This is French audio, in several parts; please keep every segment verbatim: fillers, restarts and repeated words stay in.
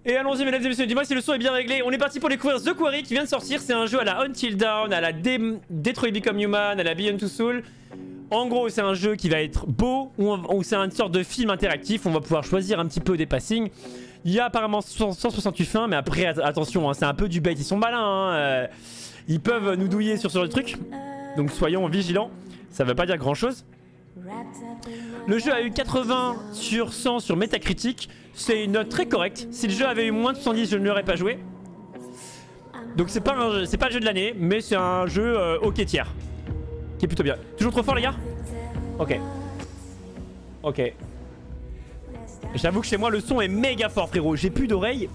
Et allons-y mesdames et messieurs, dis-moi si le son est bien réglé. On est parti pour découvrir The Quarry qui vient de sortir. C'est un jeu à la Until Dawn, à la De Detroit Become Human, à la Beyond Two Souls. En gros c'est un jeu qui va être beau, où c'est une sorte de film interactif. On va pouvoir choisir un petit peu des passings. Il y a apparemment cent soixante-huit fins, mais après attention, hein, c'est un peu du bait, ils sont malins. Hein, euh, ils peuvent nous douiller sur ce truc. Donc soyons vigilants, ça veut pas dire grand chose. Le jeu a eu quatre-vingts sur cent sur Metacritic. C'est une note très correcte. Si le jeu avait eu moins de soixante-dix, je ne l'aurais pas joué. Donc c'est pas, un, c'est pas le jeu de l'année, mais c'est un jeu euh, ok tiers. Qui est plutôt bien. Toujours trop fort les gars? Ok. Ok. J'avoue que chez moi le son est méga fort frérot. J'ai plus d'oreilles.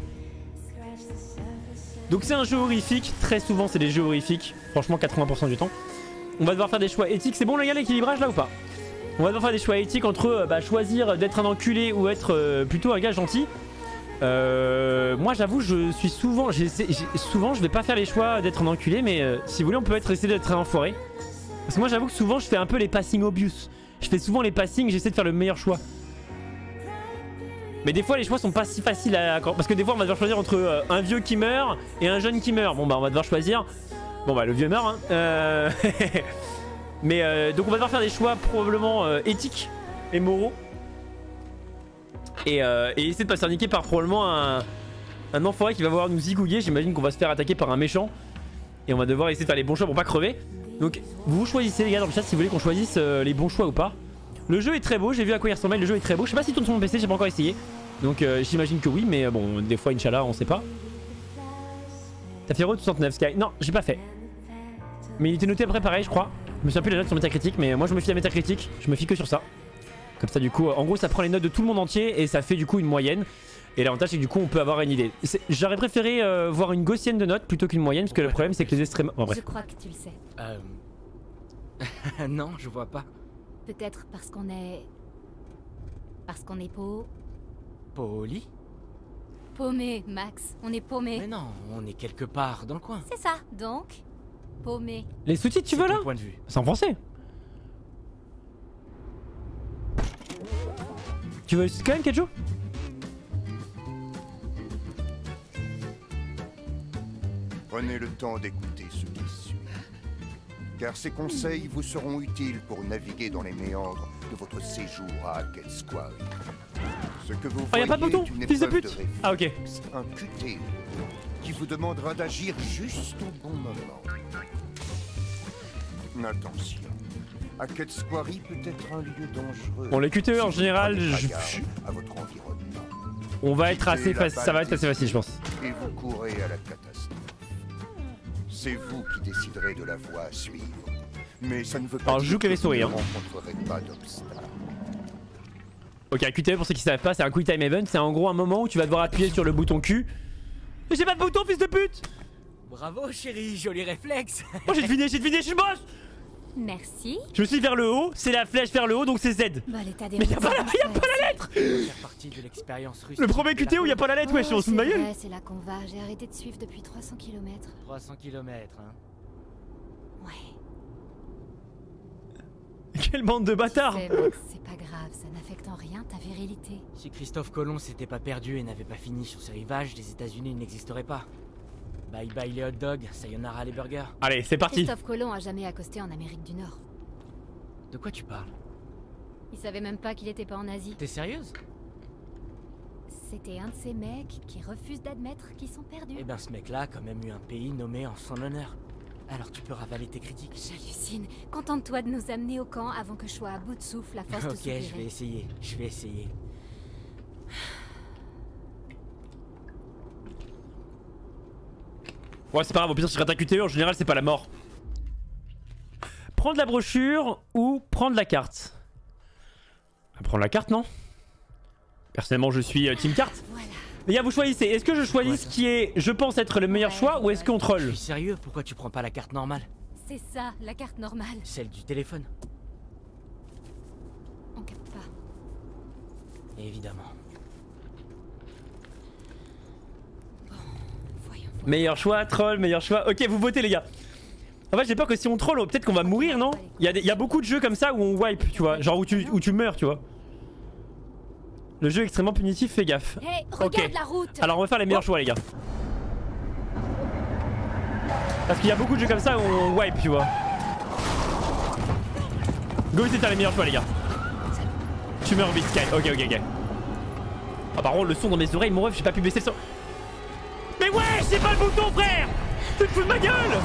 Donc c'est un jeu horrifique. Très souvent c'est des jeux horrifiques. Franchement quatre-vingts pour cent du temps. On va devoir faire des choix éthiques. C'est bon les gars l'équilibrage là ou pas? On va devoir faire des choix éthiques entre euh, bah, choisir d'être un enculé ou être euh, plutôt un gars gentil. Euh, moi j'avoue je suis souvent souvent je vais pas faire les choix d'être un enculé, mais euh, si vous voulez on peut être essayer d'être un enfoiré. Parce que moi j'avoue que souvent je fais un peu les passings obvious. Je fais souvent les passings, j'essaie de faire le meilleur choix. Mais des fois les choix sont pas si faciles à... Parce que des fois on va devoir choisir entre euh, un vieux qui meurt et un jeune qui meurt. Bon bah on va devoir choisir. Bon bah le vieux meurt hein. Euh... Mais euh, donc on va devoir faire des choix probablement euh, éthiques et moraux. Et, euh, et essayer de pas se faire niquer par probablement un, un enfoiré qui va vouloir nous zigouiller. J'imagine qu'on va se faire attaquer par un méchant. Et on va devoir essayer de faire les bons choix pour pas crever. Donc vous choisissez les gars dans le chat si vous voulez qu'on choisisse euh, les bons choix ou pas. Le jeu est très beau, j'ai vu à quoi il ressemblait, le jeu est très beau. Je sais pas s'il tourne sur mon P C, j'ai pas encore essayé. Donc euh, j'imagine que oui, mais bon des fois Inch'Allah on sait pas. T'as fait Road soixante-neuf Sky? Non, j'ai pas fait. Mais il était noté après pareil je crois. Je me souviens plus de la note sur Metacritic, mais moi je me fie à Metacritic, je me fie que sur ça. Comme ça du coup, en gros ça prend les notes de tout le monde entier et ça fait du coup une moyenne. Et l'avantage c'est que du coup on peut avoir une idée. J'aurais préféré euh, voir une gaussienne de notes plutôt qu'une moyenne, parce que le problème c'est que les extrêmes... Bon, bref. Je crois que tu le sais. Euh... non, je vois pas. Peut-être parce qu'on est... Parce qu'on est pauvre. Poli? Paumé, Max. On est paumé. Mais non, on est quelque part dans le coin. C'est ça, donc. Paumé. Les sous-titres tu veux là? Point de vue. C'est en français. Tu veux quand même Kejo? Prenez le temps d'écouter ce qui suit. Car ces conseils vous seront utiles pour naviguer dans les méandres de votre séjour à Hackett's Quarry. Ce que vous Oh y'a pas de bouton, une fils de épreuve pute. réflexe, Ah ok. un Q T qui vous demandera d'agir juste au bon moment. Attention, Hackett's Quarry peut être un lieu dangereux. Bon les Q T E en général, je... à votre environnement. On va être assez facile, ça va être assez facile je pense. Et vous courez à la catastrophe. C'est vous qui déciderez de la voie à suivre. Mais ça ne veut pas Alors, dire je joue clavier que souris, vous hein. ne rencontrerez pas d'obstacles. Ok, un Q T E pour ceux qui savent pas, c'est un Quick Time Event. C'est en gros un moment où tu vas devoir appuyer sur le bouton Q. Mais j'ai pas de bouton, fils de pute! Bravo chérie, joli réflexe. Oh j'ai deviné, j'ai deviné, je suis le boss! Merci. Je me suis dit vers le haut, c'est la flèche vers le haut donc c'est Z. Bah, l'état des Mais y'a pas, la... y'a pas la lettre! Faire partie de l'expérience russe. Le premier Q T E où y'a pas la lettre, wesh, on se fout de ma gueule! Ouais, c'est là qu'on va. J'ai arrêté de suivre depuis trois cents kilomètres. trois cents kilomètres, hein. Ouais. Quelle bande de bâtards! C'est Max, c'est pas grave, ça n'affecte en rien ta virilité. Si Christophe Colomb s'était pas perdu et n'avait pas fini sur ses rivages, les États-Unis n'existeraient pas. Bye bye les hot dogs, sayonara les burgers. Allez, c'est parti! Christophe Colomb a jamais accosté en Amérique du Nord. De quoi tu parles? Il savait même pas qu'il était pas en Asie. T'es sérieuse? C'était un de ces mecs qui refusent d'admettre qu'ils sont perdus. Eh ben ce mec-là a quand même eu un pays nommé en son honneur. Alors tu peux ravaler tes critiques. J'hallucine. Contente-toi de nous amener au camp avant que je sois à bout de souffle à force de Ok, soupirer. je vais essayer, je vais essayer. Ouais, c'est pas grave, au pire, si je rate un Q T E, en général, c'est pas la mort. Prendre la brochure ou prendre la carte? Prendre la carte, non? Personnellement, je suis euh, team carte. Voilà. Les gars, vous choisissez. Est-ce que je choisis ce qui est, je pense, être le meilleur choix ou est-ce qu'on Je troll? suis sérieux, pourquoi tu prends pas la carte normale? C'est ça, la carte normale. Celle du téléphone. On capte pas. Évidemment. Bon, voyons voir. Meilleur choix, troll, meilleur choix. Ok, vous votez, les gars. En fait, j'ai peur que si on troll, peut-être qu'on va mourir, non? Il y, a des, il y a beaucoup de jeux comme ça où on wipe, tu vois. Genre où tu, où tu meurs, tu vois. Le jeu est extrêmement punitif, fais gaffe. Hé, regarde Ok. la route. Alors on va faire les meilleurs choix les gars. Parce qu'il y a beaucoup de jeux comme ça où on wipe tu vois. Go essayer de faire les meilleurs choix les gars. Tu meurs vite Sky. Ok ok ok. Ah par contre le son dans mes oreilles mon ref j'ai pas pu baisser le son. Mais ouais c'est pas le bouton frère. Tu te fous de ma gueule.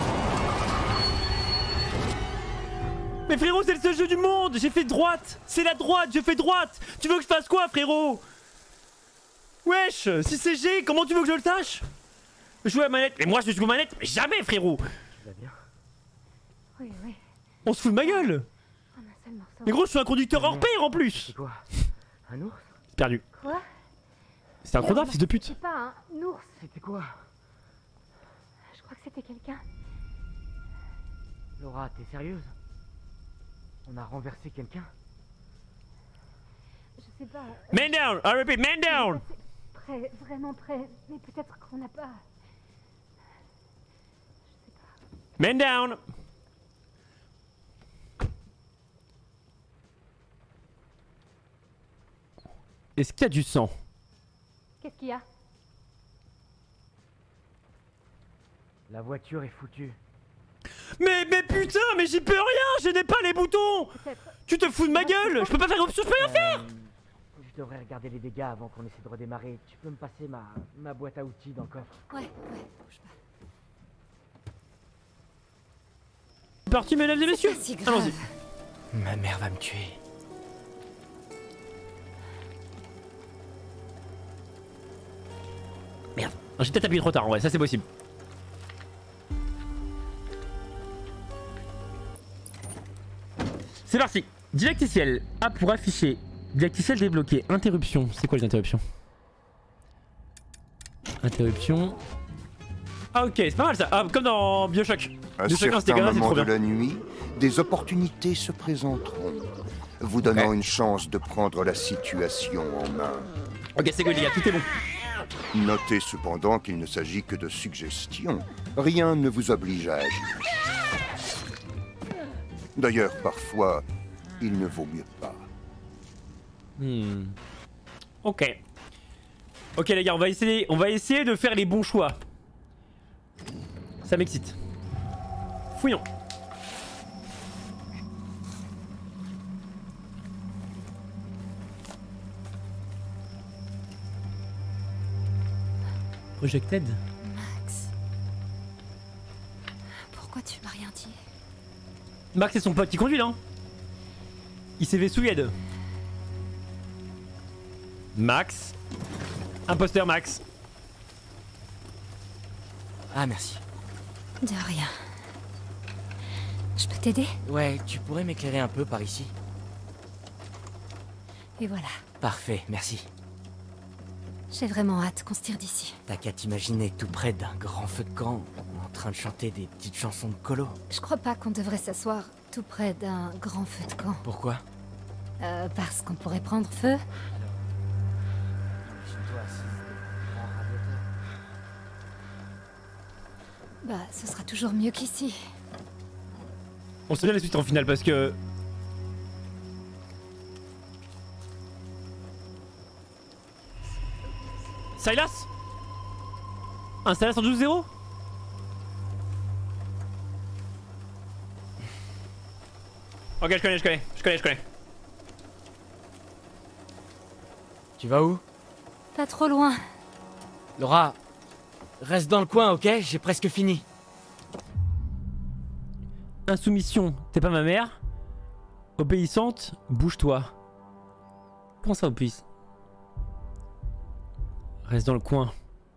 Mais frérot c'est le seul jeu du monde. J'ai fait droite. C'est la droite, je fais droite. Tu veux que je fasse quoi frérot? Wesh, si c'est G, comment tu veux que je le sache? Jouer à manette. Mais moi je joue à manette, mais jamais frérot. Tu vas bien? Oui, oui. On se fout de ma gueule. Un seul morceau. Mais gros je suis un conducteur hors pair en plus. C'est quoi? Un ours? Perdu. Quoi? C'est un crocodile fils de pute. C'est pas un ours. C'était quoi? Je crois que c'était quelqu'un. Laura, t'es sérieuse? On a renversé quelqu'un? Je sais pas. euh, Man down, I repeat, man down. c'est Près, vraiment près. Mais peut-être qu'on n'a pas. Man down. Est-ce qu'il y a du sang? Qu'est-ce qu'il y a? La voiture est foutue. Mais, mais putain, mais j'y peux rien, je n'ai pas les boutons. Peut-être. Tu te fous de ma gueule, je peux pas faire option, je peux rien faire. Euh, je devrais regarder les dégâts avant qu'on essaie de redémarrer. Tu peux me passer ma, ma boîte à outils dans le coffre? Ouais, ouais, bouge pas. C'est parti mesdames et messieurs. Pas si grave. Allons-y. Ma mère va me tuer. Merde, j'ai peut-être appuyé trop tard en vrai, ça c'est possible. C'est parti. Didacticiel. A pour afficher. Didacticiel débloqué. Interruption. C'est quoi les interruptions? Interruption. Ah ok, c'est pas mal ça. Ah, comme dans Bioshock. À Bioshock un, c'était certains comme ça, c'est moments trop de bien. la nuit, des opportunités se présenteront, vous donnant Ouais. une chance de prendre la situation en main. Ok, c'est good les gars, tout est bon. Notez cependant qu'il ne s'agit que de suggestions. Rien ne vous oblige à agir. D'ailleurs, parfois, il ne vaut mieux pas. Hmm. Ok. Ok les gars, on va essayer, on va essayer de faire les bons choix. Ça m'excite. Fouillons. Projected. Max. Pourquoi tu m'as rien dit? Max c'est son pote qui conduit là. Hein. Il s'est fait souilled. Max. Imposteur Max. Ah, merci. De rien. Je peux t'aider? Ouais, tu pourrais m'éclairer un peu par ici? Et voilà. Parfait, merci. J'ai vraiment hâte qu'on se tire d'ici. T'as qu'à t'imaginer tout près d'un grand feu de camp, en train de chanter des petites chansons de colo. Je crois pas qu'on devrait s'asseoir tout près d'un grand feu de camp. Pourquoi? Euh, parce qu'on pourrait prendre feu. Imagine-toi assise devant un grand radiateur. Bah, ce sera toujours mieux qu'ici. On sait bien la suite en finale parce que... Silas? Un Silas en douze zéro? Ok, je connais, je connais, je connais, je connais. Tu vas où? Pas trop loin. Laura, reste dans le coin, ok? J'ai presque fini. Insoumission, t'es pas ma mère. Obéissante, bouge-toi. Comment ça obéisse? Reste dans le coin.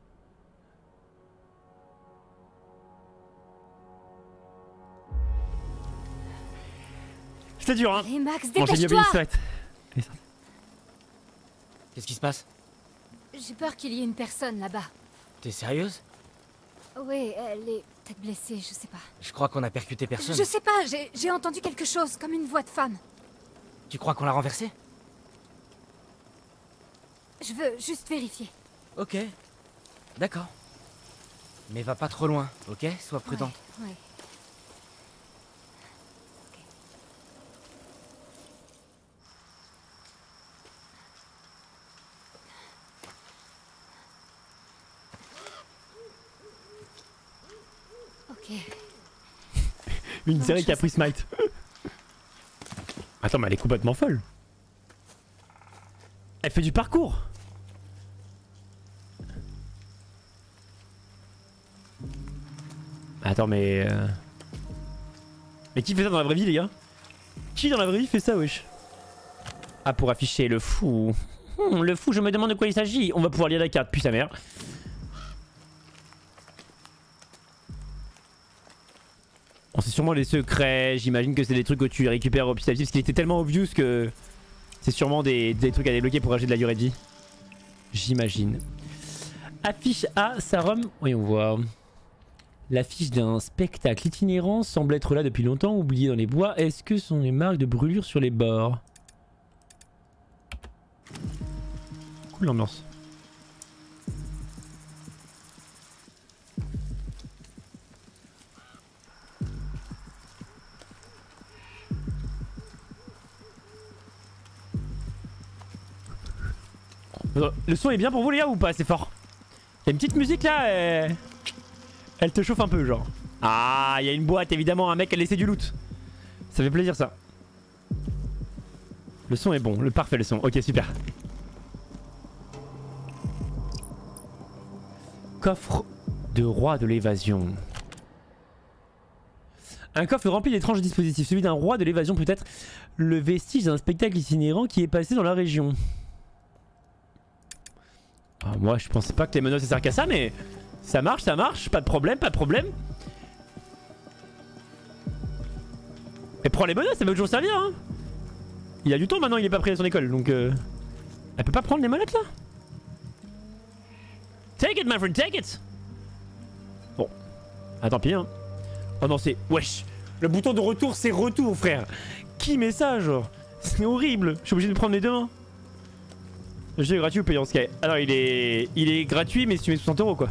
C'était dur hein. Allez, Max, Bon, j'ai dit dépêche-toi! obéissante. Qu'est-ce qui se passe? J'ai peur qu'il y ait une personne là-bas. T'es sérieuse? Oui, elle est peut-être blessée, je sais pas. Je crois qu'on a percuté personne. Je sais pas, j'ai j'ai entendu quelque chose, comme une voix de femme. Tu crois qu'on l'a renversé? Je veux juste vérifier. Ok. D'accord. Mais va pas trop loin, ok? Sois prudente. Ouais, ouais. Ok. Une Non, série je qui a sais pris Smite. Attends, mais elle est complètement folle. Elle fait du parcours. Attends, mais... Euh... Mais qui fait ça dans la vraie vie, les gars? Qui dans la vraie vie fait ça, wesh? Ah, pour afficher le fou. Hmm, le fou, je me demande de quoi il s'agit. On va pouvoir lire la carte, puis sa mère. Bon, c'est sûrement des secrets. J'imagine que c'est des trucs que tu récupères au petit à petit, parce qu'il était tellement obvious que... C'est sûrement des, des trucs à débloquer pour rajouter de la durée de vie. J'imagine. Affiche A, Sarum. Voyons voir. L'affiche d'un spectacle itinérant semble être là depuis longtemps, oublié dans les bois. Est-ce que ce sont des marques de brûlure sur les bords? Cool l'ambiance. Le son est bien pour vous les gars ou pas? C'est fort. Il y a une petite musique là, elle... elle te chauffe un peu genre. Ah, il y a une boîte évidemment, un mec a laissé du loot. Ça fait plaisir ça. Le son est bon, le parfait le son. Ok, super. Coffre de roi de l'évasion. Un coffre rempli d'étranges dispositifs. Celui d'un roi de l'évasion peut-être le vestige d'un spectacle itinérant qui est passé dans la région. Ah, moi je pensais pas que les menottes ça sert qu'à ça, mais ça marche, ça marche, pas de problème, pas de problème. Mais prends les menottes, ça va toujours servir hein. Il a du temps maintenant, il est pas pris à son école donc euh... elle peut pas prendre les menottes là. Take it my friend, take it. Bon, ah tant pis hein. Oh non c'est, wesh, le bouton de retour c'est retour frère. Qui met ça genre? C'est horrible, je suis obligé de prendre les deux mains. J'ai gratuit ou payant Sky? Alors il est il est gratuit mais si tu mets soixante euros quoi.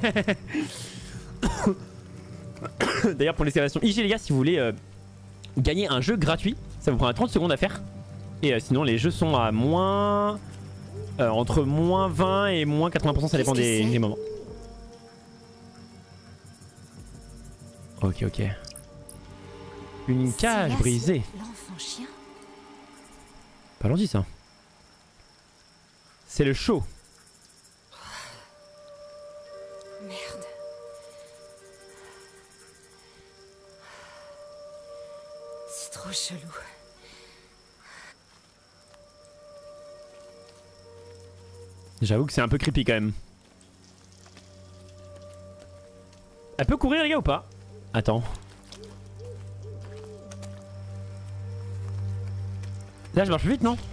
D'ailleurs pour l'escalation I G les gars, si vous voulez euh, gagner un jeu gratuit, ça vous prendra trente secondes à faire. Et euh, sinon les jeux sont à moins euh, entre moins vingt et moins quatre-vingts pour cent, ça dépend des, des moments. Ok ok. Une cage brisée. L'enfant chien. Pas gentil ça. C'est le show. Merde. C'est trop chelou. J'avoue que c'est un peu creepy quand même. Elle peut courir les gars ou pas? Attends. Là je marche plus vite non?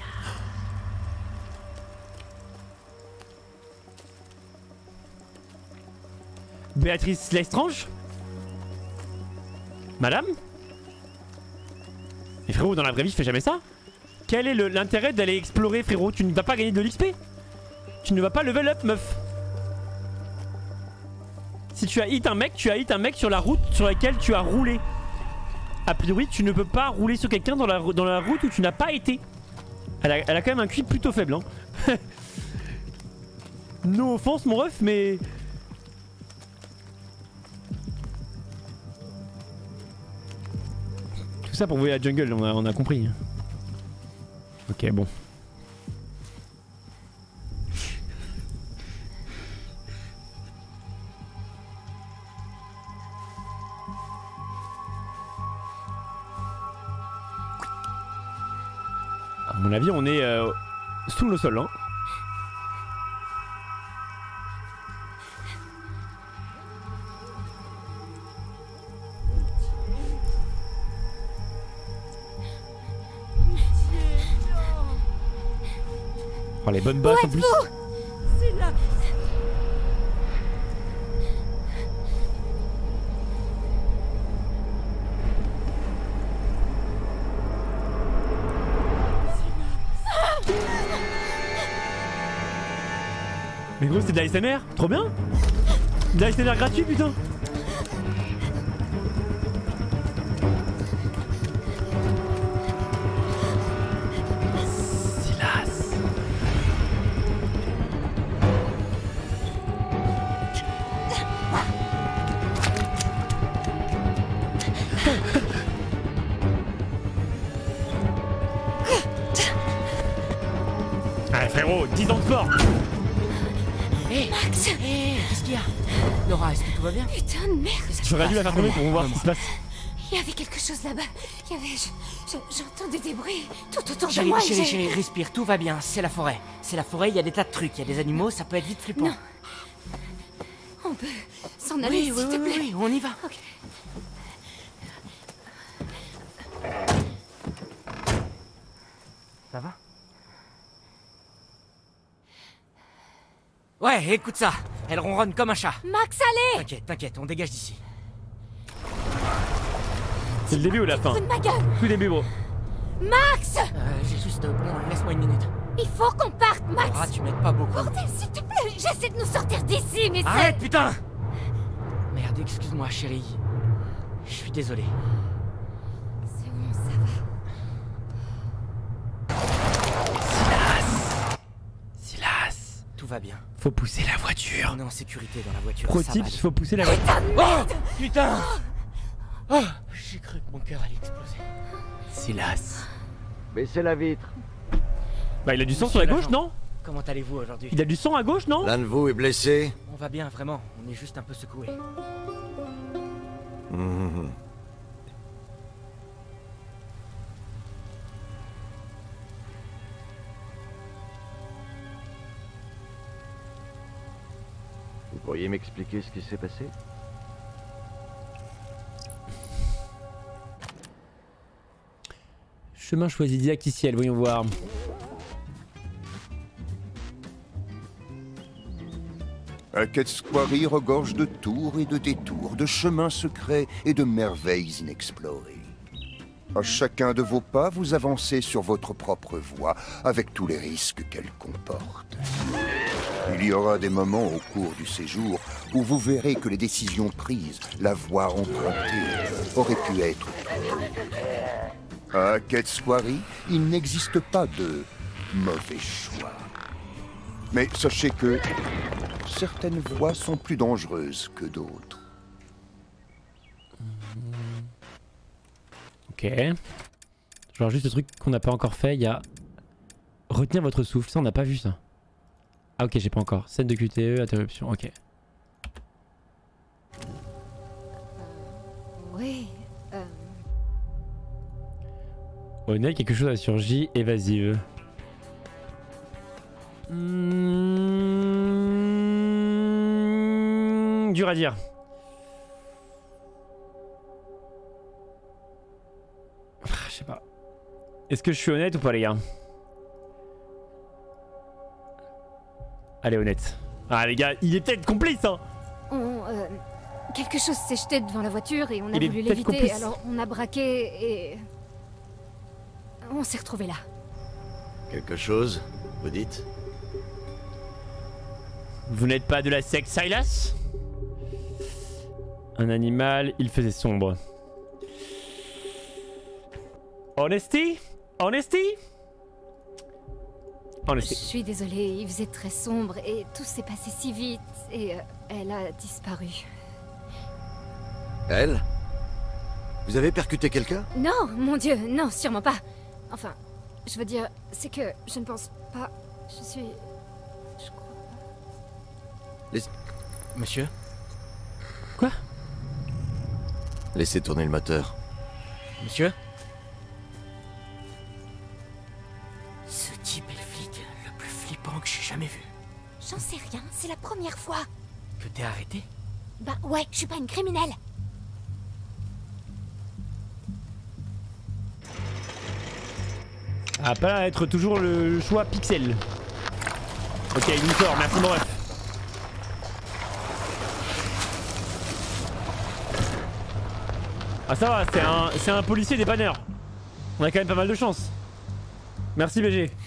Béatrice Lestrange? Madame? Mais frérot, dans la vraie vie, je fais jamais ça. Quel est l'intérêt d'aller explorer, frérot? Tu ne vas pas gagner de l'X P. Tu ne vas pas level up, meuf. Si tu as hit un mec, tu as hit un mec sur la route sur laquelle tu as roulé. A priori, tu ne peux pas rouler sur quelqu'un dans la, dans la route où tu n'as pas été. Elle a, elle a quand même un Q I plutôt faible, hein. No offense, mon ref, mais... Tout ça pour voler la jungle, on a, on a compris. Ok, bon. À mon avis, on est euh, sous le sol, hein. Oh, les bonnes basses en plus. C'est là. Mais gros, c'est de la S M R, trop bien. De la S M R gratuit, putain. frérot, dix ans de sport. Hé Max. Hé, qu'est-ce qu'il y a? Laura, est-ce que tout va bien? Putain de merde. J'aurais dû la faire tomber pour voir ce qui se passe. Il y avait quelque chose là-bas. Il y avait... je- je- J'entendais des bruits tout autour de Chérie, moi. et chérie, j'ai- chérie, respire, tout va bien, c'est la forêt. C'est la forêt, il y a des tas de trucs, il y a des animaux, ça peut être vite flippant. Non. On peut s'en aller, Oui, s'il oui, te oui, plaît. oui, on y va. Ok. Ça va? Ouais, écoute ça. Elle ronronne comme un chat. Max, allez. T'inquiète, t'inquiète, on dégage d'ici. C'est le début ou la fin? Fous de ma gueule. Tout début, bro. Max. Euh, j'ai juste... euh, bon, laisse-moi une minute. Il faut qu'on parte, Max. Laura, tu m'aides pas beaucoup. Bordel, s'il te plaît. J'essaie de nous sortir d'ici, mais c'est... Arrête, putain! Merde, excuse-moi, chérie. Je suis désolé. C'est bon, ça va. Silas. Tout va bien. Faut pousser la voiture. On est en sécurité dans la voiture. Pro ça va tips, aller. faut pousser la voiture. Oh! Putain! Oh! J'ai cru que mon cœur allait exploser. Silas. Baissez la vitre. Bah il a du sang Monsieur sur la gauche, l'agent. non? Comment allez-vous aujourd'hui? Il a du sang à gauche, non? L'un de vous est blessé. On va bien, vraiment. On est juste un peu secoué. Mhm. Vous pourriez m'expliquer ce qui s'est passé? Chemin choisi didacticiel, voyons voir. Hackett's Quarry regorge de tours et de détours, de chemins secrets et de merveilles inexplorées. À chacun de vos pas, vous avancez sur votre propre voie, avec tous les risques qu'elle comporte. Il y aura des moments au cours du séjour où vous verrez que les décisions prises, la voie empruntée, auraient pu être tout autres. À Hackett's Quarry, il n'existe pas de mauvais choix. Mais sachez que certaines voies sont plus dangereuses que d'autres. Ok. Genre juste le truc qu'on n'a pas encore fait, il y a... Retenir votre souffle, ça on n'a pas vu ça. Ah ok, j'ai pas encore. Scène de Q T E, interruption, ok. Oui. Euh... Honnête, quelque chose a surgi, évasive. Mmh... Dur à dire. Je sais pas. Est-ce que je suis honnête ou pas les gars? Allez, honnête. Ah les gars, il est peut-être complice hein. On, euh, quelque chose s'est jeté devant la voiture et on a Il est voulu peut-être l'éviter, complice. alors on a braqué et... On s'est retrouvés là. Quelque chose, vous dites? Vous n'êtes pas de la secte Silas? Un animal, il faisait sombre. Honesty? Honesty? Je Honesty. suis désolée, il faisait très sombre et tout s'est passé si vite et euh, elle a disparu. Elle? Vous avez percuté quelqu'un? Non, mon Dieu, non, sûrement pas. Enfin, je veux dire, c'est que je ne pense pas... Je suis... Je crois pas... Monsieur? Quoi? Laissez tourner le moteur. Monsieur? Ce type est le flic le plus flippant que j'ai jamais vu. J'en sais rien, c'est la première fois. Que t'es arrêté? Bah ouais, je suis pas une criminelle. Ça va pas être toujours le choix pixel. Ok, il nous sort, merci mon ref. Ah ça va, c'est un, c'est un policier dépanneur. On a quand même pas mal de chance. Merci B G.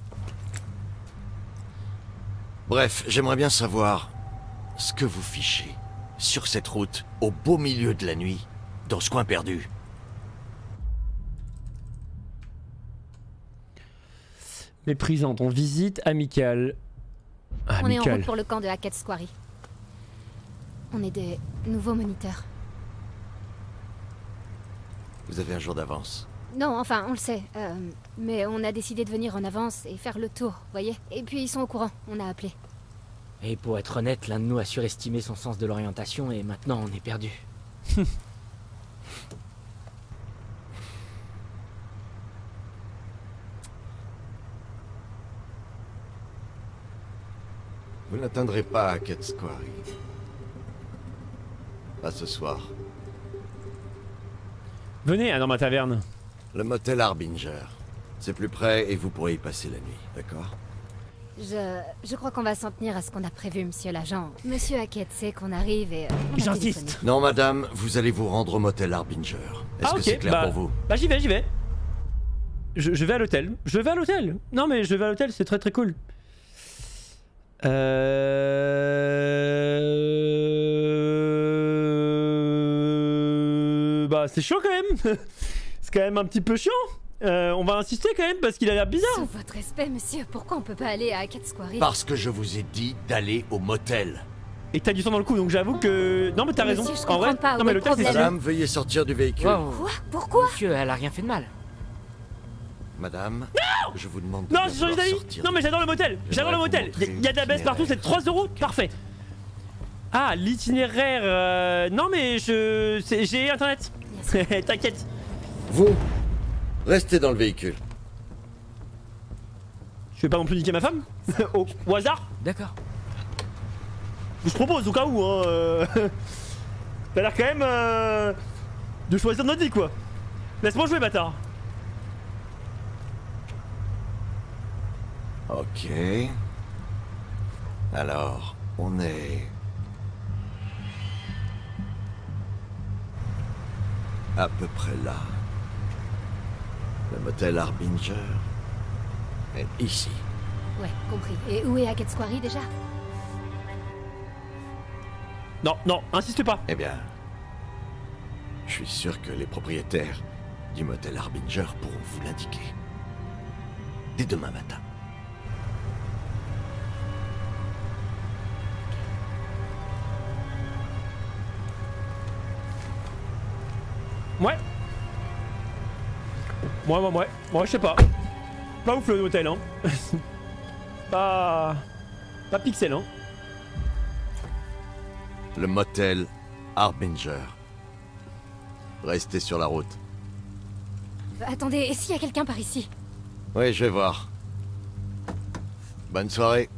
Bref, j'aimerais bien savoir ce que vous fichez sur cette route, au beau milieu de la nuit, dans ce coin perdu. Méprisante, on visite amicale. On est en Amicale. route pour le camp de Hackett's Quarry. On est des nouveaux moniteurs. Vous avez un jour d'avance. Non, enfin, on le sait. euh, mais on a décidé de venir en avance et faire le tour, voyez. Et puis ils sont au courant, on a appelé. Et pour être honnête, l'un de nous a surestimé son sens de l'orientation et maintenant on est perdu. Vous n'atteindrez pas à Ket's Quarry. Pas ce soir. Venez à dans ma taverne. Le motel Harbinger. C'est plus près et vous pourrez y passer la nuit, d'accord? Je... Je crois qu'on va s'en tenir à ce qu'on a prévu, monsieur l'agent. Monsieur Hackett sait qu'on arrive et... euh, on a J'insiste. téléphoné. Non, madame, vous allez vous rendre au motel Harbinger. Est-ce Ah que ok, c'est clair bah, pour vous? bah j'y vais, j'y vais. Je, je vais à l'hôtel. Je vais à l'hôtel. Non mais je vais à l'hôtel, c'est très très cool. Euh... Bah c'est chiant quand même. C'est quand même un petit peu chiant. Euh, on va insister quand même parce qu'il a l'air bizarre. Sous votre respect, monsieur, pourquoi on peut pas aller à Hackett's Quarry? Parce que je vous ai dit d'aller au motel. Et que t'as du sang dans le cou, donc j'avoue que... Non mais t'as raison. Monsieur, je En comprends vrai, pas, non où mais est le l'hôtel c'est problème? stylé. Madame, veuillez sortir du véhicule. Wow. Quoi? Pourquoi? Monsieur, elle a rien fait de mal. Madame, je vous demande de Non, bien j'ai changé vouloir d'avis. sortir Non mais du- j'adore le motel. J'adore le vous motel. montrer Il y a de la baisse partout, c'est l'itinéraire. trois euros. Parfait. Ah, l'itinéraire... euh, Non mais je... c'est- J'ai internet. T'inquiète. Vous, restez dans le véhicule. Je vais pas non plus niquer ma femme. au, au hasard. D'accord. Je propose au cas où. Hein, euh... T'as l'air quand même euh... de choisir notre vie quoi. Laisse-moi jouer bâtard. Ok. Alors, on est... à peu près là. Le motel Harbinger est ici. Ouais, compris. Et où est Hackett's Quarry déjà? Non, non, insiste pas. Eh bien, je suis sûr que les propriétaires du motel Harbinger pourront vous l'indiquer. Dès demain matin. Ouais. Ouais, ouais, ouais. Ouais, je sais pas. Pas ouf le hôtel, hein. pas... Pas pixel, hein. Le motel Harbinger. Restez sur la route. Euh, Attendez, et s'il y a quelqu'un par ici? Oui, je vais voir. Bonne soirée.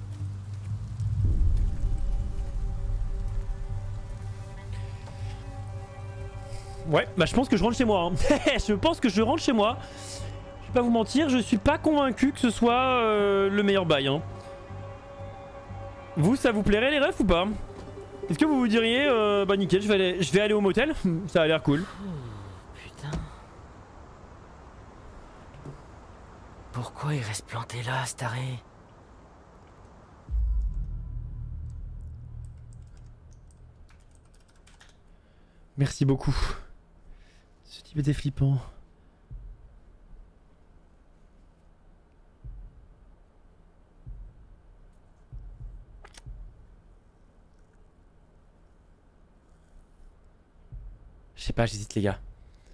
Ouais, bah je pense que je rentre chez moi. Hein. Je pense que je rentre chez moi. Je vais pas vous mentir, je suis pas convaincu que ce soit euh, le meilleur bail. Hein. Vous, ça vous plairait les refs ou pas? Est-ce que vous vous diriez, euh, bah nickel, je vais aller, je vais aller au motel. Ça a l'air cool. Putain. Pourquoi il reste planté là, ce taré? Merci beaucoup. Ce type était flippant. Je sais pas, j'hésite les gars.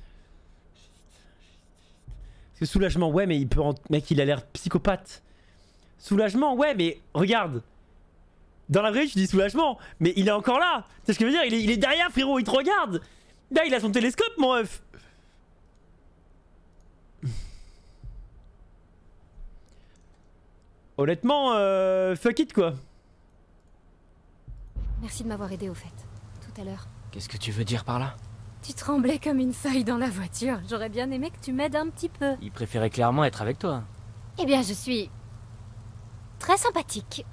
Parce que soulagement, ouais, mais il peut... En... Mec, il a l'air psychopathe. Soulagement, ouais, mais regarde. Dans la vraie, je dis soulagement, mais il est encore là. C'est ce que je veux dire, il est, il est derrière, frérot, il te regarde. Là, il a son télescope, mon ref. Honnêtement, euh, fuck it, quoi. Merci de m'avoir aidé au fait, tout à l'heure. Qu'est-ce que tu veux dire par là? Tu tremblais comme une feuille dans la voiture. J'aurais bien aimé que tu m'aides un petit peu. Il préférait clairement être avec toi. Eh bien, je suis... très sympathique.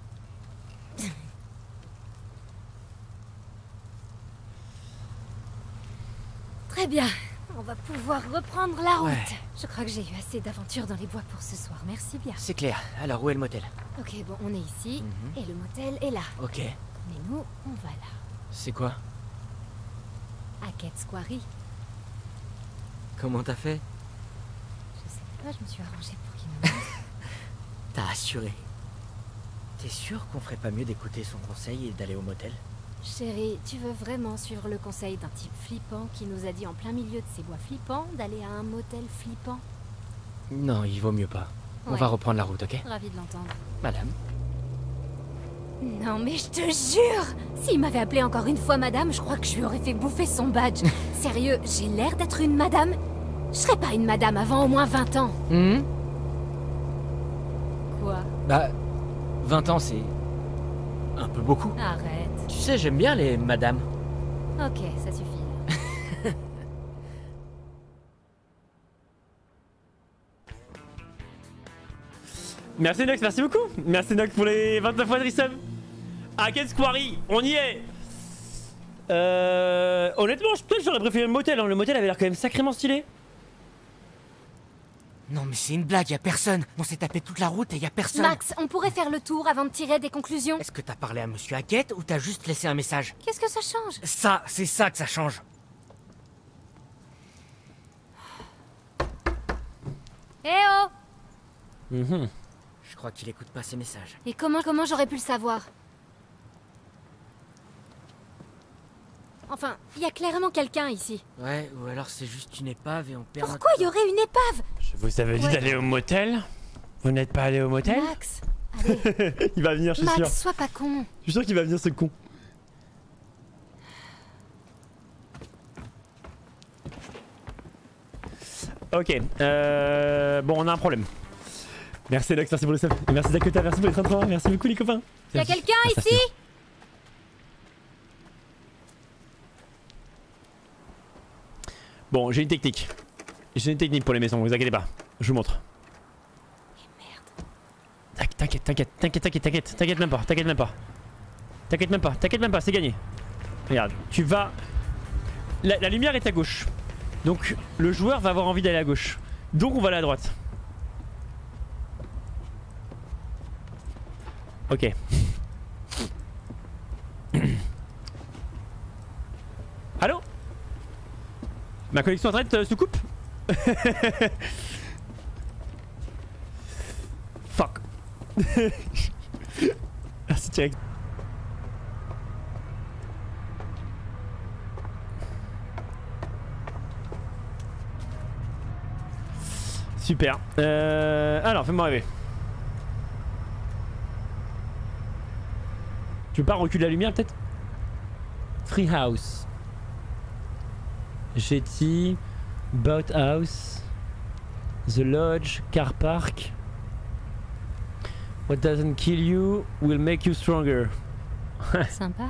Très bien. On va pouvoir reprendre la route. Ouais. Je crois que j'ai eu assez d'aventures dans les bois pour ce soir. Merci bien. C'est clair. Alors où est le motel? Ok, bon, on est ici. Mhm. Et le motel est là. Ok. Mais nous, on va là. C'est quoi? Hackett's Quarry. Comment t'as fait? Je sais pas, je me suis arrangée pour qu'il me montre. T'as assuré. T'es sûr qu'on ferait pas mieux d'écouter son conseil et d'aller au motel? Chérie, tu veux vraiment suivre le conseil d'un type flippant qui nous a dit en plein milieu de ces bois flippants d'aller à un motel flippant? Non, il vaut mieux pas. On Ouais. va reprendre la route, ok? Ravi de l'entendre. Madame. Non mais je te jure, s'il m'avait appelé encore une fois madame, je crois que je lui aurais fait bouffer son badge. Sérieux, j'ai l'air d'être une madame? Je serais pas une madame avant au moins vingt ans. Hum Quoi? Bah, vingt ans, c'est... un peu beaucoup. Arrête. Tu sais, j'aime bien les madames. Ok, ça suffit. là. Merci Nox, merci beaucoup. Merci Nox pour les vingt-neuf fois de resub. Hackett Quarry, on y est. Euh, honnêtement, je- peut-être j'aurais préféré le motel. Hein. Le motel avait l'air quand même sacrément stylé. Non mais c'est une blague, y a personne. On s'est tapé toute la route et y a personne. Max, on pourrait faire le tour avant de tirer des conclusions. Est-ce que t'as parlé à Monsieur Hackett ou t'as juste laissé un message? Qu'est-ce que ça change? Ça, c'est ça que ça change. Eh oh! Mhm. Je crois qu'il écoute pas ses messages. Et comment, comment j'aurais pu le savoir? Enfin, il y a clairement quelqu'un ici. Ouais, ou alors c'est juste une épave et on perd Pourquoi il y aurait une épave? Je vous avais dit Ouais. d'aller au motel. Vous n'êtes pas allé au motel? Max, allez, Il va venir, je suis sûr. Max, sois pas con. Je suis sûr qu'il va venir ce con. Ok, euh... bon on a un problème. Merci Nox, merci pour le sub. Et merci Dakota, merci pour les trente-trois. Merci beaucoup les copains. Y a quelqu'un ici? Bon, j'ai une technique. J'ai une technique pour les maisons, vous inquiétez pas. Je vous montre. Tac, T'inquiète, t'inquiète, t'inquiète, t'inquiète, t'inquiète, t'inquiète même pas, t'inquiète même pas. T'inquiète même pas, t'inquiète même pas, c'est gagné. Regarde, tu vas... La, la lumière est à gauche. Donc le joueur va avoir envie d'aller à gauche. Donc on va aller à droite. Ok. Allô? Ma connexion internet euh, se coupe? Fuck. Merci Jack. Super. Euh, alors, fais-moi rêver. Tu veux pas reculer la lumière peut-être? Free House. Jetty. Boat House. The Lodge. Car Park. What doesn't kill you will make you stronger. Sympa.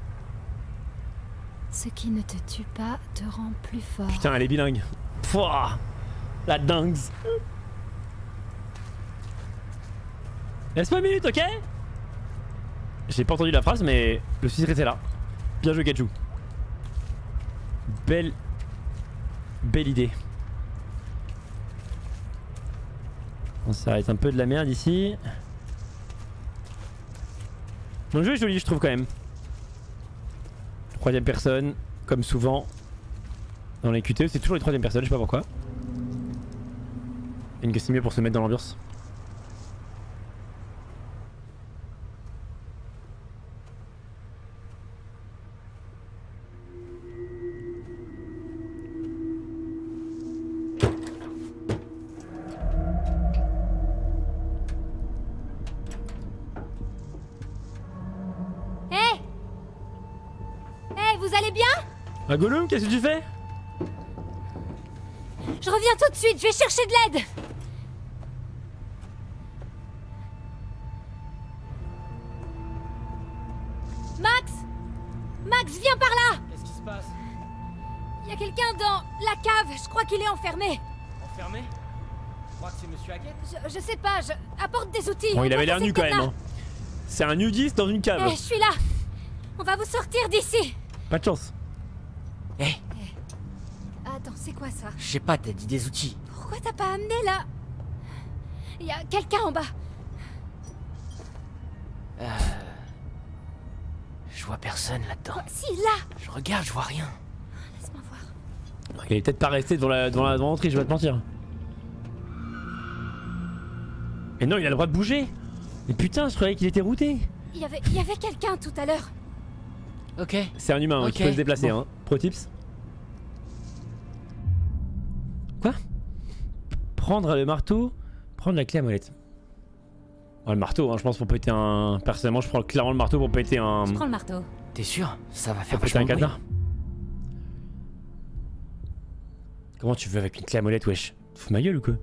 Ce qui ne te tue pas te rend plus fort. Putain, elle est bilingue. Pouah, la dingue. Laisse-moi une minute, ok? J'ai pas entendu la phrase, mais le sous-titre était là. Bien joué, Kachou. Belle... Belle idée. On s'arrête un peu de la merde ici. Mon jeu est joli, je trouve, quand même. Troisième personne, comme souvent. Dans les Q T E, c'est toujours les troisième personnes, je sais pas pourquoi. Une question mieux pour se mettre dans l'ambiance. Hé! Hé, vous allez bien? Ah Gollum, qu'est-ce que tu fais? Je reviens tout de suite, je vais chercher de l'aide! Max! Max, viens par là! Qu'est-ce qui se passe? Il y a quelqu'un dans la cave, je crois qu'il est enfermé. Enfermé? Je crois que c'est Monsieur Hackett. Je, je sais pas, je apporte des outils. Bon, on il doit avait l'air casser nu le quand même. cadenas. Hein. C'est un nudiste dans une cave. Eh, je suis là! On va vous sortir d'ici! Pas de chance. Eh, Attends, c'est quoi ça? je sais pas, t'as dit des outils. Pourquoi t'as pas amené là? Il y a quelqu'un en bas. Euh... Je vois personne là-dedans. Oh, si, là! Je regarde, je vois rien. Laisse-moi voir. Il est peut-être pas resté devant la devant la devant l'entrée, je vais pas te mentir. Mais non, il a le droit de bouger. Mais putain, je croyais qu'il était routé. Il y avait, il y avait quelqu'un tout à l'heure. Ok. C'est un humain Ok, hein, qui peut se déplacer, bon. hein. Pro tips. Quoi? Prendre le marteau, prendre la clé à molette. Oh, le marteau, hein, je pense pour péter un... Personnellement, je prends clairement le marteau pour péter un... Je prends le marteau. T'es sûr? Ça va Pour faire péter un vachement de bruit. cadenas. Comment tu veux avec une clé à molette, wesh? Tu fous ma gueule ou quoi?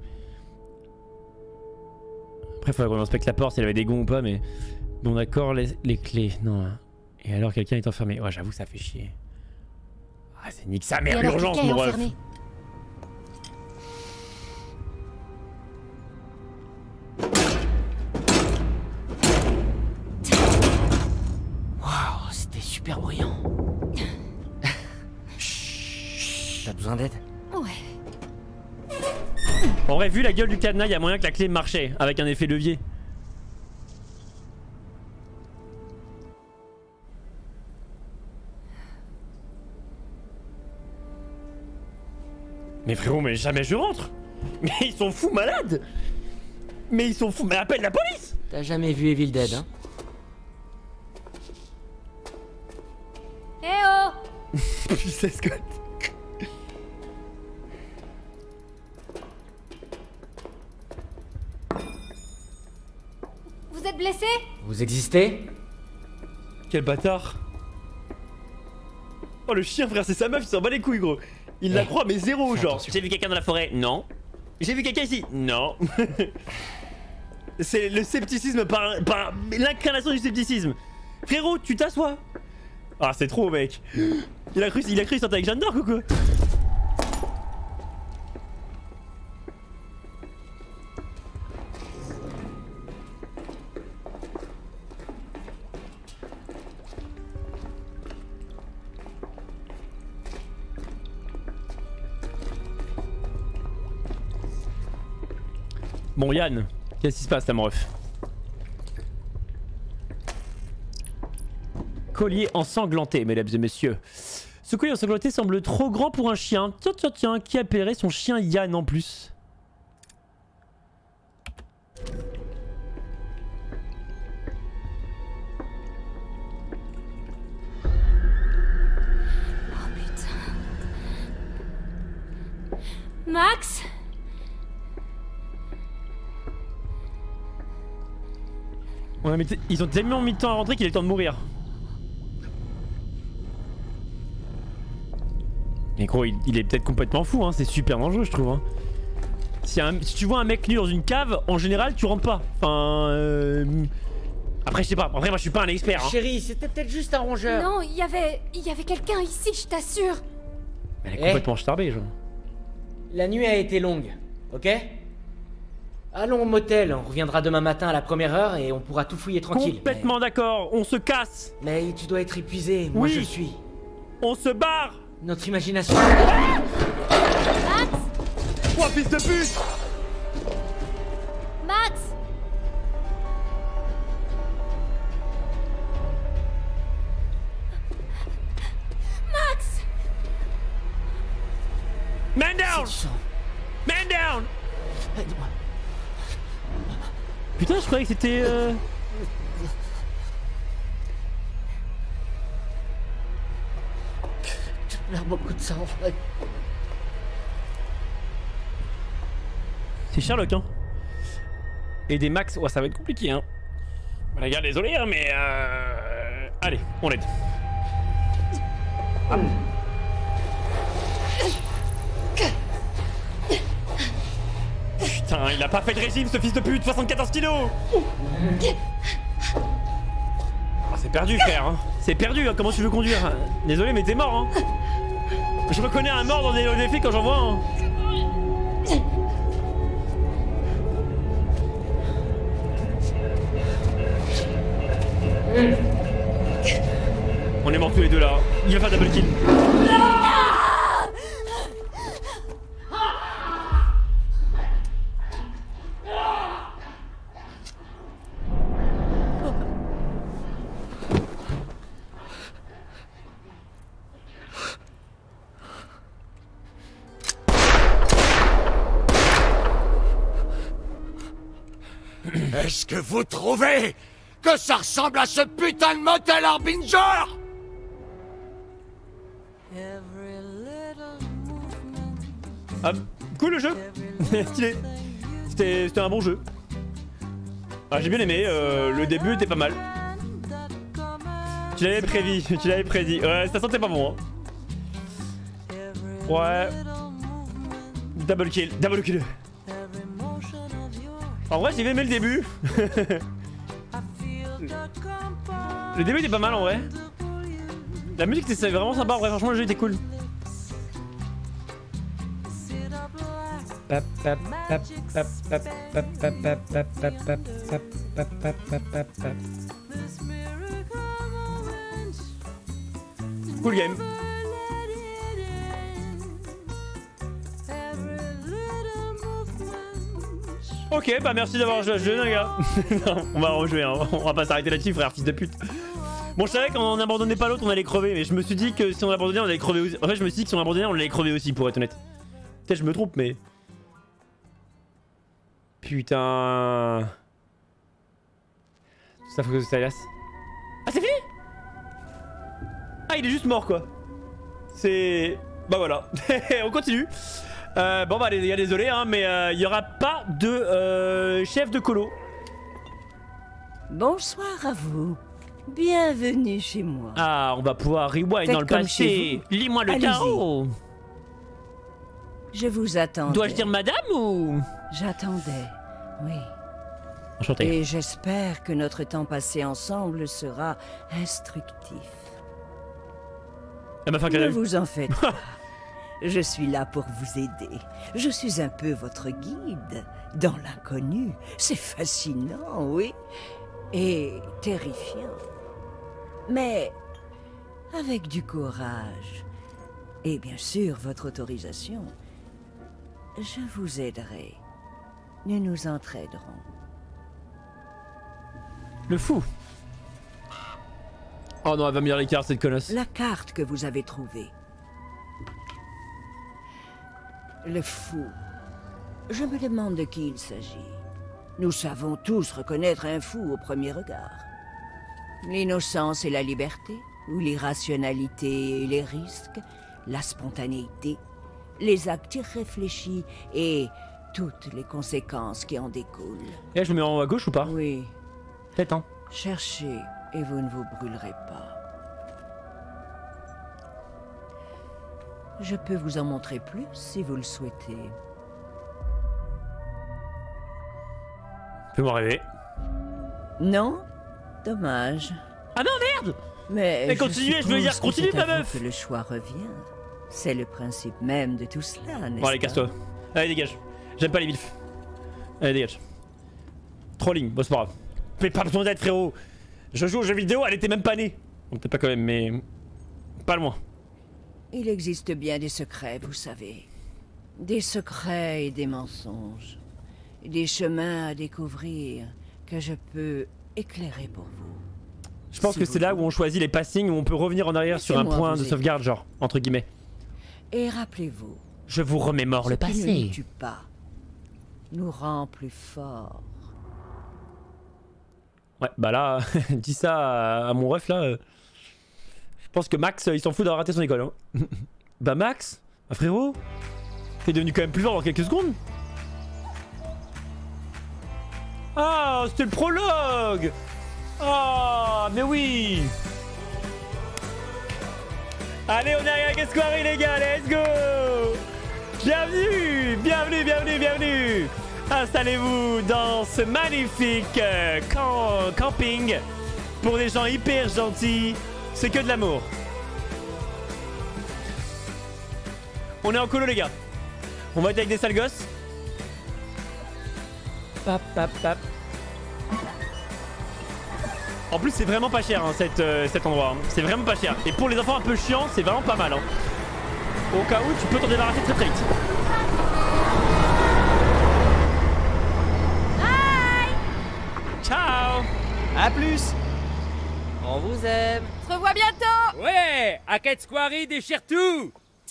Après, faudrait qu'on inspecte la porte, s'il y avait des gonds ou pas, mais... Bon, d'accord, les, les clés, non. hein. Et alors, quelqu'un est enfermé. Ouais, j'avoue, ça fait chier. Ah, c'est nique sa Et mère, alors, l'urgence, quelqu'un est mon ref. enfermé. Waouh, c'était super bruyant. T'as besoin d'aide? Ouais. En vrai, vu la gueule du cadenas, il y a moyen que la clé marchait avec un effet levier. Mais frérot, mais jamais je rentre. Mais ils sont fous malades. Mais ils sont fous, mais appelle la police. T'as jamais vu Evil Dead, hein? Eh oh! Putain, Scott. Vous êtes blessé? Vous existez? Quel bâtard. Oh le chien frère, c'est sa meuf, il s'en bat les couilles gros. Il la Eh, croit mais zéro fais genre. attention. J'ai vu quelqu'un dans la forêt? Non. J'ai vu quelqu'un ici? Non. C'est le scepticisme par, par l'incarnation du scepticisme. Frérot, tu t'assois. Ah c'est trop mec. Il a cru, il a cru sortir avec Jeanne d'Arc ou quoi? Bon Yann, qu'est-ce qui se passe là mon ref? Collier ensanglanté, mesdames et messieurs. Ce collier ensanglanté semble trop grand pour un chien. Tiens, tiens, tiens, qui appellerait son chien Yann en plus? Oh putain. Max? Ouais mais ils ont tellement mis de temps à rentrer qu'il est le temps de mourir. Mais gros, il, il est peut-être complètement fou, hein. C'est super dangereux, je trouve. Hein. Si, un, si tu vois un mec nu dans une cave, en général, tu rentres pas. Enfin, euh... après, je sais pas. Après, moi, je suis pas un expert. Hein. Chérie, c'était peut-être juste un rongeur. Non, il y avait... Il y avait quelqu'un ici, je t'assure. Elle est Eh. complètement starbée, genre. La nuit a été longue, ok? Allons au motel, on reviendra demain matin à la première heure et on pourra tout fouiller tranquille. Complètement d'accord. On se casse. Mais... Mais tu dois être épuisé, moi Oui. je suis. On se barre. Notre imagination... Max? Oh, fils de pute. Max? Max? Man C'est down. du sang. Man down. Aide-moi. Putain, je croyais que c'était... Euh... Je perds beaucoup de sang. C'est Sherlock, hein. Et des max... Ouais, ça va être compliqué, hein. Bah, les gars, désolé, hein, mais... Euh... Allez, on l'aide. Ah. Putain, il a pas fait de régime, ce fils de pute, soixante-quatorze kilos. Ah, c'est perdu, frère, hein. C'est perdu, hein. Comment tu veux conduire? Désolé, mais t'es mort, hein. Je reconnais un mort dans des défis quand j'en vois un. On est morts tous les deux là. Il va faire double kill. Est-ce que vous trouvez que ça ressemble à ce putain de motel Harbinger? Ah, cool le jeu. Stylé. C'était c'était un bon jeu. Ah, j'ai bien aimé, euh, le début était pas mal. Tu l'avais prévu, tu l'avais prédit. Ouais, ça sentait pas bon. Hein. Ouais. Double kill, double kill. En vrai, j'ai bien aimé le début. Le début était pas mal en vrai. La musique était vraiment sympa en vrai, franchement le jeu était cool. Cool game. Ok, bah merci d'avoir joué à ce jeu, les gars. Non, on va rejouer, hein. On va pas s'arrêter là-dessus, frère, fils de pute. Bon, je savais qu'on n'abandonnait pas l'autre, on allait crever, mais je me suis dit que si on abandonnait, on allait crever aussi. En fait, je me suis dit que si on abandonnait, on allait crever aussi, pour être honnête. Peut-être je me trompe, mais. Putain. Ça faut que ça lasse. Ah, c'est fini? Ah, il est juste mort, quoi. C'est. Bah voilà. On continue. Euh, bon, bah, les gars, désolé, hein, mais il euh, y aura pas de euh, chef de colo. Bonsoir à vous. Bienvenue chez moi. Ah, on va pouvoir rewind Faites dans le passé. Lis-moi le tarot. Je vous attendais. Dois-je dire madame ou... J'attendais, oui. Enchanté. Et j'espère que notre temps passé ensemble sera instructif. Elle m'a fait un Ne cadeau. vous en faites pas. Je suis là pour vous aider. Je suis un peu votre guide dans l'inconnu. C'est fascinant, oui. Et terrifiant. Mais avec du courage et bien sûr votre autorisation, je vous aiderai. Nous nous entraiderons. Le fou. Oh non, elle va me lire les cartes, cette connasse. La carte que vous avez trouvée. Le fou. Je me demande de qui il s'agit. Nous savons tous reconnaître un fou au premier regard. L'innocence et la liberté, ou l'irrationalité et les risques, la spontanéité, les actes irréfléchis et toutes les conséquences qui en découlent. Et là, je me mets en haut à gauche ou pas? Oui, Peut-être, hein. cherchez et vous ne vous brûlerez pas. Je peux vous en montrer plus si vous le souhaitez. Fais-moi rêver. Non? Dommage. Ah non, merde! Mais, Mais continuez, je veux dire, suppose que continue, c'est à ma vous meuf. que le choix revient. C'est le principe même de tout cela, n'est-ce Bon, allez, pas? casse-toi. Allez, dégage. J'aime pas les bilfs. Allez, dégage. Trolling, bon, c'est pas grave. Mais pas besoin d'être, frérot. Je joue aux jeux vidéo, elle était même pas née. Bon, peut-être pas quand même, mais. Pas loin. Il existe bien des secrets, vous savez. Des secrets et des mensonges. Des chemins à découvrir que je peux éclairer pour vous. Je pense Si que vous c'est là voulez. où on choisit les passings, où on peut revenir en arrière sur un Laissez-moi point vous de aider. sauvegarde, genre, entre guillemets. Et rappelez-vous, Je vous remémore ce le qui ne passé. nous tue pas nous rend plus forts. Ouais, bah là, dis ça à, à mon ref là. euh, Je pense que Max, euh, il s'en fout d'avoir raté son école. Hein. Bah Max, bah frérot, t'es devenu quand même plus fort dans quelques secondes. Ah, c'était le prologue. Ah, mais oui. Allez, on arrive à Gasquari les gars, let's go. Bienvenue, bienvenue, bienvenue, bienvenue. Installez-vous dans ce magnifique euh, camp camping pour des gens hyper gentils. C'est que de l'amour. On est en colo les gars. On va être avec des sales gosses. Pap, pap, pap. En plus c'est vraiment pas cher hein, cet, euh, cet endroit. Hein. C'est vraiment pas cher. Et pour les enfants un peu chiants, c'est vraiment pas mal. Hein. Au cas où tu peux t'en débarrasser très très vite. Ciao. A plus. On vous aime. On se revoit bientôt. Ouais, Hackett Squarey déchire tout.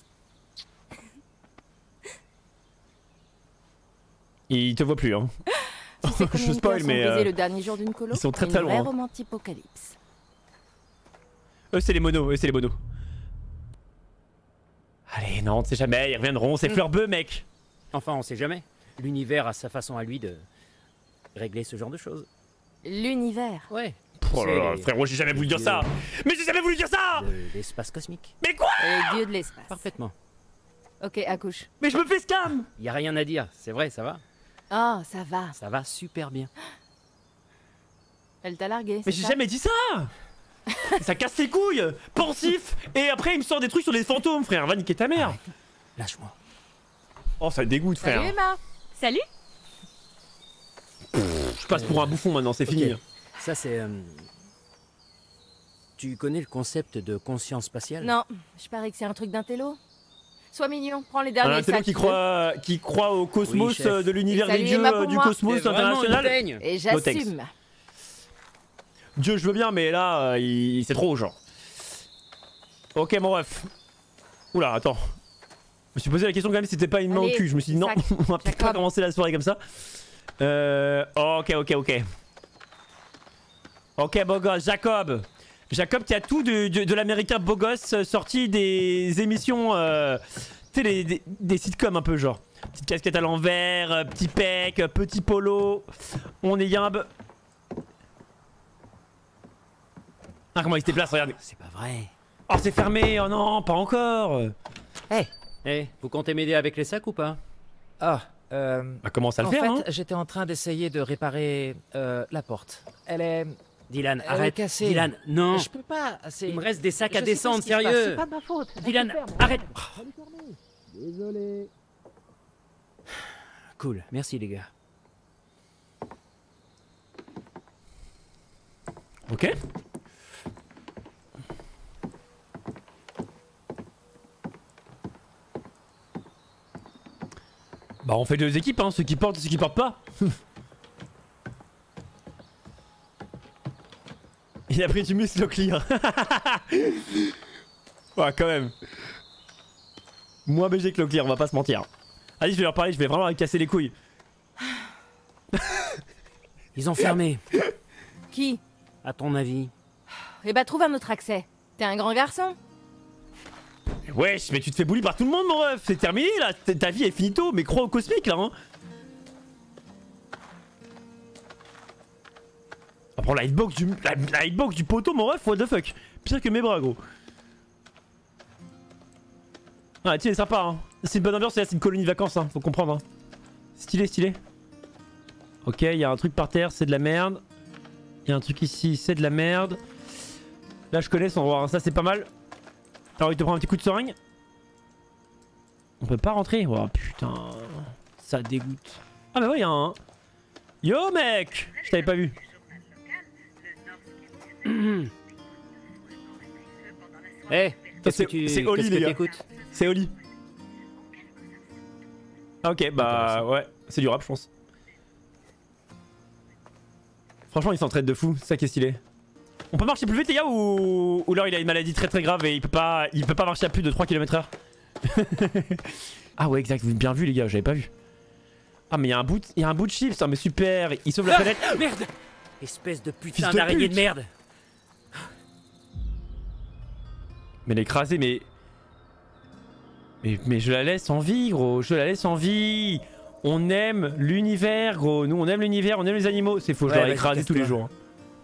Il te voit plus hein. Tu sais combien Je de spoil classes mais ont baisé euh, le dernier jour d'une colo? ils sont très Une très loin, vraie hein. romantipocalypse. eux c'est les monos, eux c'est les monos. Allez, non, on sait jamais, ils reviendront, c'est Mm. fleur bœuf, mec. Enfin, on sait jamais. L'univers a sa façon à lui de régler ce genre de choses. L'univers. Ouais. Oh là là, C'est frérot, j'ai jamais voulu dire Dieu. ça. Mais j'ai jamais voulu dire ça. de l'espace cosmique. Mais quoi? Les dieux de l'espace. Parfaitement. Ok, accouche. Mais je me fais scam. Y a rien à dire, c'est vrai, ça va. Oh, ça va. Ça va super bien. Elle t'a largué. Mais c'est j'ai ça jamais dit ça. Ça casse les couilles, pensif. Et après, il me sort des trucs sur les fantômes, frère. Va niquer ta mère. Lâche-moi. Oh, ça dégoûte, frère. Salut Emma. Salut. Je passe pour un bouffon maintenant, c'est fini. Ok. Ça, c'est. euh, Tu connais le concept de conscience spatiale? Non, je parie que c'est un truc d'intello. Sois mignon, prends les Un derniers intello sacs. qui croit, qui croit au cosmos Oui, chef. euh, de l'univers Et des salut dieux, Emma euh, pour du moi. cosmos C'est vraiment une international. peigne. Et No thanks. j'assume. Dieu, je veux bien, mais là, euh, il... c'est trop, genre. Ok, mon ref. Oula, attends. Je me suis posé la question quand même si c'était pas une main au Allez, cul. Je me suis dit non, sac. on va peut-être pas Jacob. commencer la soirée comme ça. Euh. Ok, ok, ok. Ok, beau gosse, Jacob. Jacob qui a tout de, de, de l'américain beau gosse euh, sorti des émissions. Euh, tu sais, les- des, des sitcoms un peu genre. Petite casquette à l'envers, euh, petit pec, euh, petit polo. On est yimbe. Ah, comment il se déplace, regarde. C'est pas vrai. Oh, c'est fermé, oh non, pas encore. Hey, hey, vous comptez m'aider avec les sacs ou pas? Ah, euh, Bah, commence à le en faire, fait, hein. j'étais en train d'essayer de réparer euh, la porte. Elle est... Dylan, Elle est arrête. cassée. Dylan, non. Je peux pas, c'est... Il me reste des sacs Je à sais descendre, pas ce qui se passe, sérieux. C'est pas de ma faute. Dylan, arrête. Désolé. Cool, merci les gars. Ok. Bah on fait deux équipes, hein, ceux qui portent et ceux qui portent pas. Il a pris du muscle au clear. Ouais, quand même. Moins B G que le clear, on va pas se mentir. Allez, je vais leur parler, je vais vraiment leur casser les couilles. Ils ont fermé, Qui? à ton avis. Eh bah trouve un autre accès. T'es un grand garçon. Wesh, mais tu te fais bully par tout le monde, mon ref. C'est terminé là, T- ta vie est finito, mais crois au cosmique là, hein. On va prendre la hitbox du, la, la hitbox du poteau, mon ref, what the fuck. Pire que mes bras, gros. Ah, tiens, sympa, hein. C'est une bonne ambiance, c'est une colonie de vacances, hein, faut comprendre, hein. Stylé, stylé. Ok, il y a un truc par terre, c'est de la merde. Il y a un truc ici, c'est de la merde. Là, je connais, on va voir, ça c'est pas mal. Alors il te prend un petit coup de seringue. On peut pas rentrer. Oh putain. Ça dégoûte. Ah bah ouais, y'a un... Yo mec, je t'avais pas vu. Eh, qu'est-ce c'est- que tu c'est Oli, qu'est-ce les que gars. t'écoutes? C'est Oli. Ah, ok, bah ouais. C'est du rap, je pense. Franchement, il s'entraide de fou. C'est ça qui est stylé. On peut marcher plus vite, les gars, ou... ou alors il a une maladie très très grave et il peut pas, il peut pas marcher à plus de trois kilomètres heure. Ah ouais, exact. Vous avez bien vu, les gars, j'avais pas vu. Ah, mais il y a un bout, il y a un bout de chips. Ah, mais super. Il sauve la Ah, planète. merde! Espèce de Fils putain de d'araignée pute. de merde! Mais elle est écrasée, mais... mais... Mais je la laisse en vie, gros. Je la laisse en vie. On aime l'univers, gros. Nous, on aime l'univers, on aime les animaux. C'est faux, je Ouais, l'aurais vas-y, écrasé tous les casse-toi. jours. hein.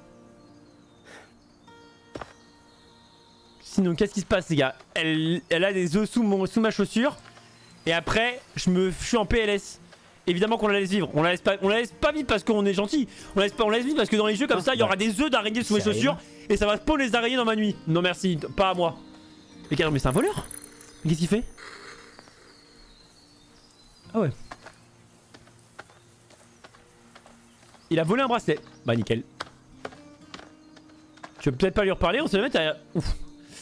Sinon, qu'est-ce qui se passe, les gars? elle... elle a des œufs sous, mon... sous ma chaussure. Et après, je me je suis en P L S. Évidemment qu'on la laisse vivre. On la laisse pas, on la laisse pas vivre parce qu'on est gentil. On la laisse pas, on la laisse vivre parce que dans les jeux comme Ah, ça, il y aura ouais. des œufs d'araignées sous mes Sérieux chaussures et ça va spawn les araignées dans ma nuit. Non merci, pas à moi. Mais carrément, mais c'est un voleur. Qu'est-ce qu'il fait? Ah ouais. Il a volé un bracelet. Bah nickel. Tu veux peut-être pas lui reparler, on se le met à... Ouf.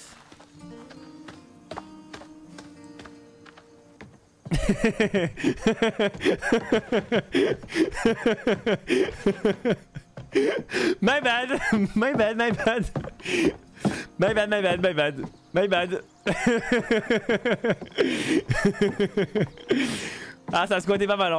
My bad, my bad, my bad. My bad, my bad, my bad. My bad. Ah, ça a squatté pas mal. Hein.